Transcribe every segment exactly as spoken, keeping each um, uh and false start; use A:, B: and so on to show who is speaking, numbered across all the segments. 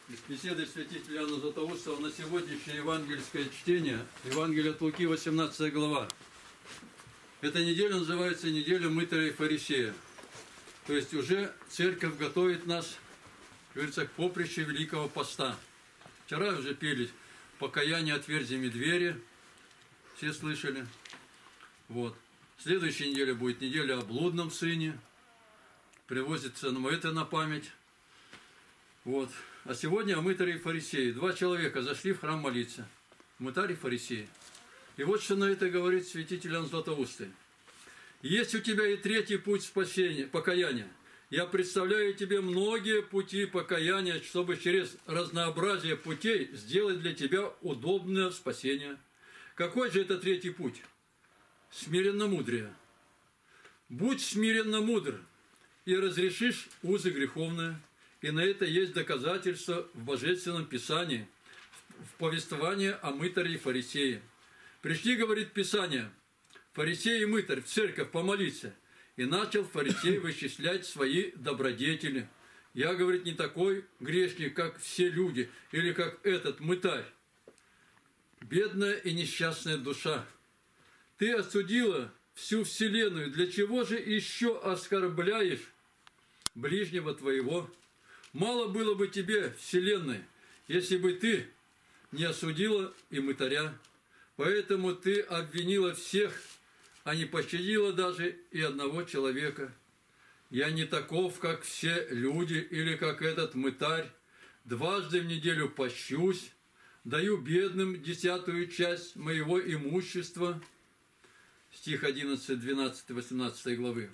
A: Из беседы святителя Иоанна Златоустова на сегодняшнее евангельское чтение, Евангелие от Луки, восемнадцатая глава. Эта неделя называется неделя мытаря и фарисея. То есть уже церковь готовит нас, говорится, к поприщу Великого Поста. Вчера уже пели «Покаяние отверзями двери», все слышали. Вот. Следующая неделя будет неделя о блудном сыне, привозится нам это на память. Вот. А сегодня о мытаре и фарисее. Два человека зашли в храм молиться. Мытарь и фарисей. И вот что на это говорит святитель Иоанн Златоустый. Есть у тебя и третий путь спасения, покаяния. Я представляю тебе многие пути покаяния, чтобы через разнообразие путей сделать для тебя удобное спасение. Какой же это третий путь? Смиренно-мудрее. Будь смиренно мудр, и разрешишь узы греховные. И на это есть доказательство в Божественном Писании, в повествовании о мытаре и фарисее. Пришли, говорит Писание, фарисей и мытарь в церковь помолиться. И начал фарисей вычислять свои добродетели. Я, говорит, не такой грешник, как все люди, или как этот мытарь. Бедная и несчастная душа, ты осудила всю вселенную, для чего же еще оскорбляешь ближнего твоего? Мало было бы тебе вселенной, если бы ты не осудила и мытаря. Поэтому ты обвинила всех, а не пощадила даже и одного человека. Я не таков, как все люди, или как этот мытарь. Дважды в неделю пощусь, даю бедным десятую часть моего имущества. Стих одиннадцать, двенадцать, восемнадцать главы.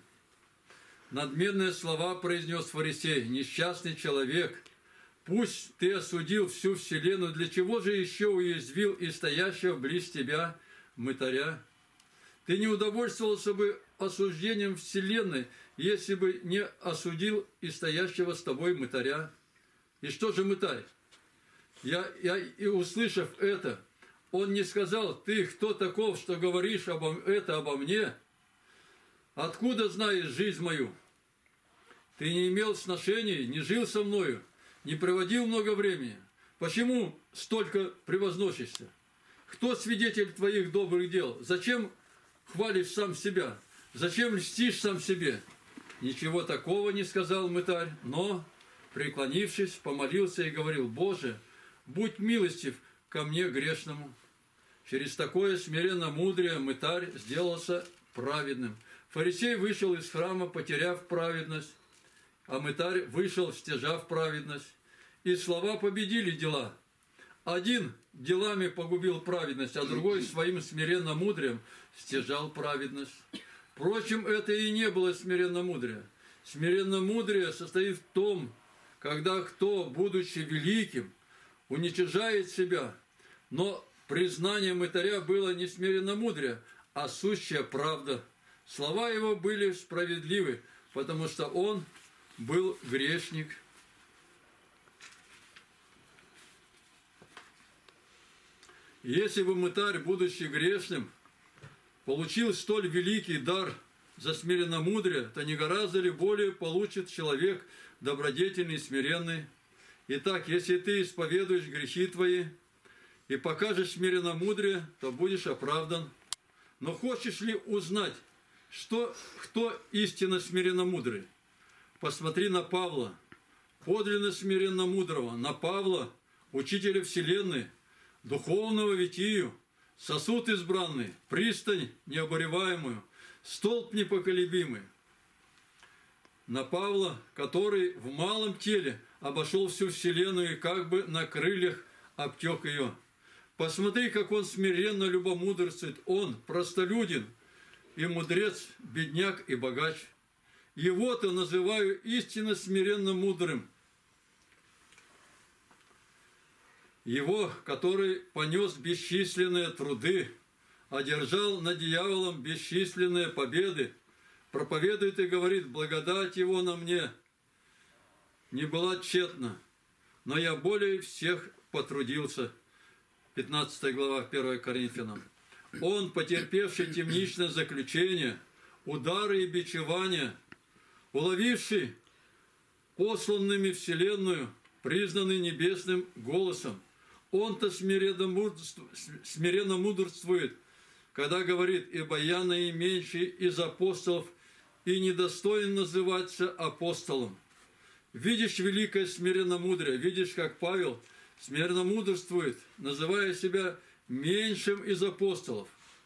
A: Надменные слова произнес фарисей, несчастный человек. Пусть ты осудил всю вселенную, для чего же еще уязвил и стоящего близ тебя мытаря? Ты не удовольствовался бы осуждением вселенной, если бы не осудил и стоящего с тобой мытаря. И что же мытарь? Я, я и услышав это, он не сказал, ты кто таков, что говоришь обо, это обо мне? Откуда знаешь жизнь мою? Ты не имел сношений, не жил со мною, не проводил много времени. Почему столько превозносишься? Кто свидетель твоих добрых дел? Зачем хвалишь сам себя? Зачем льстишь сам себе? Ничего такого не сказал мытарь, но, преклонившись, помолился и говорил, Боже, будь милостив ко мне грешному. Через такое смиренно мудрее мытарь сделался праведным. Фарисей вышел из храма, потеряв праведность, а мытарь вышел, стяжав праведность. И слова победили дела. Один делами погубил праведность, а другой своим смиренно мудрием стяжал праведность. Впрочем, это и не было смиренно мудрее. Смиренно мудрее состоит в том, когда кто, будучи великим, уничижает себя, но признание мытаря было не смиренно мудрее, а сущая правда. Слова его были справедливы, потому что он был грешник. Если бы мытарь, будучи грешным, получил столь великий дар за смиренномудрие, то не гораздо ли более получит человек добродетельный и смиренный? Итак, если ты исповедуешь грехи твои и покажешь смиренномудрие, то будешь оправдан. Но хочешь ли узнать, что, кто истинно смиренно-мудрый? Посмотри на Павла, подлинно смиренно-мудрого, на Павла, учителя вселенной, духовного витию, сосуд избранный, пристань необореваемую, столб непоколебимый. На Павла, который в малом теле обошел всю вселенную и как бы на крыльях обтек ее. Посмотри, как он смиренно любомудрствует, он простолюдин, и мудрец, бедняк и богач. Его-то называю истинно смиренно мудрым. Его, который понес бесчисленные труды, одержал над дьяволом бесчисленные победы, проповедует и говорит, благодать его на мне не была тщетна, но я более всех потрудился. пятнадцатая глава, первое Коринфянам. Он, потерпевший темничное заключение, удары и бичевания, уловивший посланными вселенную признанный небесным голосом. Он-то смиренно мудрствует, смиренно мудрствует, когда говорит: «Ибо я наименьший из апостолов и недостоин называться апостолом». Видишь великое смиренномудрие, видишь, как Павел смиренно мудрствует, называя себя меньшим из апостолов.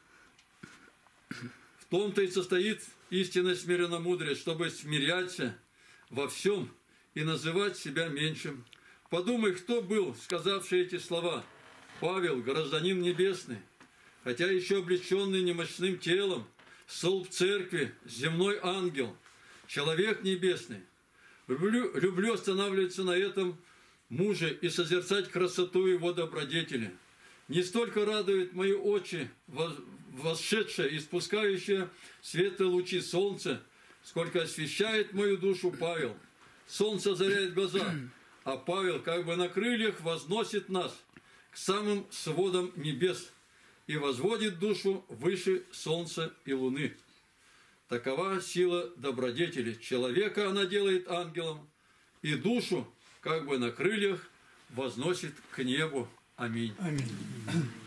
A: В том-то и состоит истинное смиренномудрие, чтобы смиряться во всем и называть себя меньшим. Подумай, кто был, сказавший эти слова. Павел, гражданин небесный, хотя еще облеченный немощным телом, столб церкви, земной ангел, человек небесный. Люблю, люблю останавливаться на этом муже и созерцать красоту его добродетели. Не столько радует мои очи восшедшее и спускающее светлые лучи солнца, сколько освещает мою душу Павел. Солнце озаряет глаза, а Павел как бы на крыльях возносит нас к самым сводам небес и возводит душу выше солнца и луны. Такова сила добродетели. Человека она делает ангелом, и душу как бы на крыльях возносит к небу. Аминь.
B: Аминь.